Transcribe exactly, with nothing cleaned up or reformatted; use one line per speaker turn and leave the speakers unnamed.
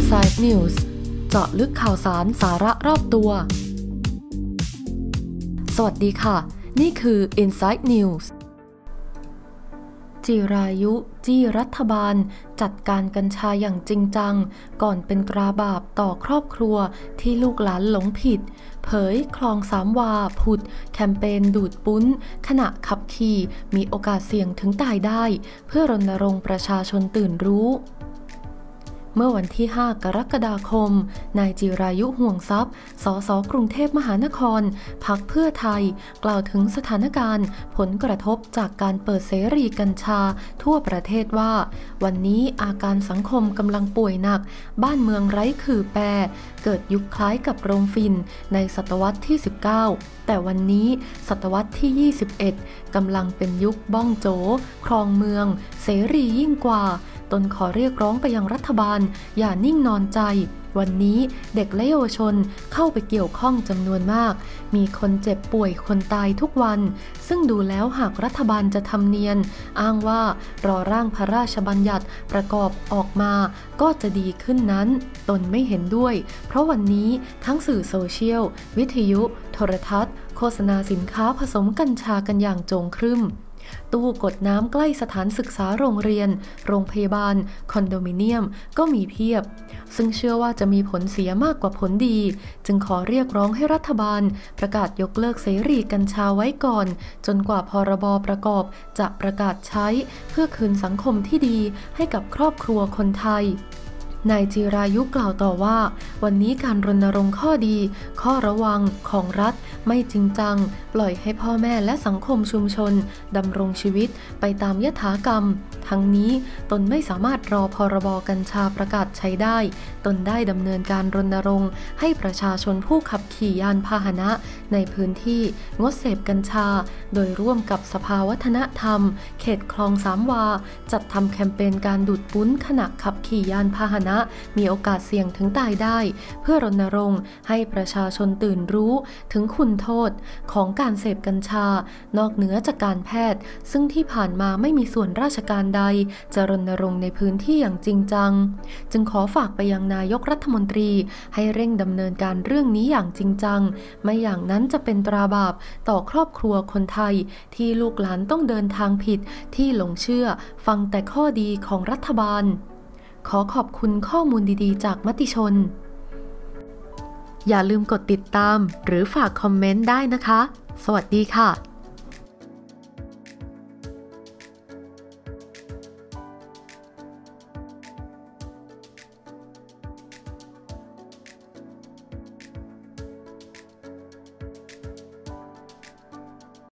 Inside News เจาะลึกข่าวสารสาระรอบตัวสวัสดีค่ะนี่คือ Inside News จิรายุจี้รัฐบาลจัดการกัญชาอย่างจริงจังก่อนเป็นตราบาปต่อครอบครัวที่ลูกหลานหลงผิดเผยคลองสามวาผุดแคมเปญดูดปุ้นขณะขับขี่มีโอกาสเสี่ยงถึงตายได้เพื่อรณรงค์ประชาชนตื่นรู้เมื่อวันที่ห้ากรกฎาคมนายจิรายุห่วงทรัพย์สสกรุงเทพมหานครพรรคเพื่อไทยกล่าวถึงสถานการณ์ผลกระทบจากการเปิดเสรีกัญชาทั่วประเทศว่าวันนี้อาการสังคมกำลังป่วยหนักบ้านเมืองไร้ขื่อแปรเกิดยุคคล้ายกับโรงฝิ่นในศตวรรษที่สิบเก้าแต่วันนี้ศตวรรษที่ยี่สิบเอ็ดกำลังเป็นยุคบ้องโจครองเมืองเสรียิ่งกว่าตนขอเรียกร้องไปยังรัฐบาลอย่านิ่งนอนใจวันนี้เด็กและเยาวชนเข้าไปเกี่ยวข้องจำนวนมากมีคนเจ็บป่วยคนตายทุกวันซึ่งดูแล้วหากรัฐบาลจะทำเนียนอ้างว่ารอร่างพระราชบัญญัติประกอบออกมาก็จะดีขึ้นนั้นตนไม่เห็นด้วยเพราะวันนี้ทั้งสื่อโซเชียลวิทยุโทรทัศน์โฆษณาสินค้าผสมกัญชากันอย่างโจงครึ่มตู้กดน้ำใกล้สถานศึกษาโรงเรียนโรงพยาบาลคอนโดมิเนียมก็มีเพียบซึ่งเชื่อว่าจะมีผลเสียมากกว่าผลดีจึงขอเรียกร้องให้รัฐบาลประกาศยกเลิกเสรีกัญชาไว้ก่อนจนกว่าพรบประกอบจะประกาศใช้เพื่อคืนสังคมที่ดีให้กับครอบครัวคนไทยนายจิรายุกล่าวต่อว่าวันนี้การรณรงค์ข้อดีข้อระวังของรัฐไม่จริงจังปล่อยให้พ่อแม่และสังคมชุมชนดำรงชีวิตไปตามยถากรรมทั้งนี้ตนไม่สามารถรอพรบกัญชาประกาศใช้ได้ตนได้ดำเนินการรณรงค์ให้ประชาชนผู้ขับขี่ยานพาหนะในพื้นที่งดเสพกัญชาโดยร่วมกับสภาวัฒนธรรมเขตคลองสามวาจัดทำแคมเปญการดูดปุ้นขณะขับขี่ยานพาหนะมีโอกาสเสี่ยงถึงตายได้เพื่อรณรงค์ให้ประชาชนตื่นรู้ถึงคุณโทษของการเสพกัญชานอกเหนือจากการแพทย์ซึ่งที่ผ่านมาไม่มีส่วนราชการใดจะรณรงค์ในพื้นที่อย่างจริงจังจึงขอฝากไปยังนายกรัฐมนตรีให้เร่งดำเนินการเรื่องนี้อย่างจริงจังไม่อย่างนั้นจะเป็นตราบาปต่อครอบครัวคนไทยที่ลูกหลานต้องเดินทางผิดที่หลงเชื่อฟังแต่ข้อดีของรัฐบาลขอขอบคุณข้อมูลดีๆจากมติชนอย่าลืมกดติดตามหรือฝากคอมเมนต์ได้นะคะสวัสดีค่ะ